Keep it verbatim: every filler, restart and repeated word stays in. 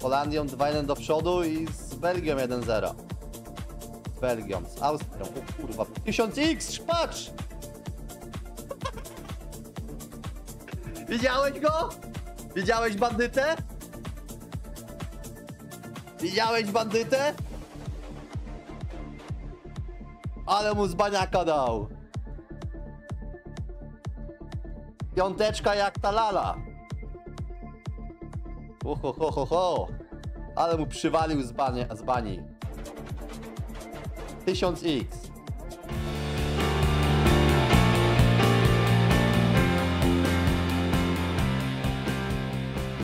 Holandią dwa jeden do przodu i z Belgią jeden zero. Z Belgią, z Austrią, o kurwa. tysiąc X, patrz! Widziałeś go? Widziałeś bandytę? Widziałeś bandytę? Ale mu z baniaka dał. Piąteczka jak ta lala. Ho, ho, ho, ho, ho. Ale mu przywalił z, banie, z bani. tysiąc X.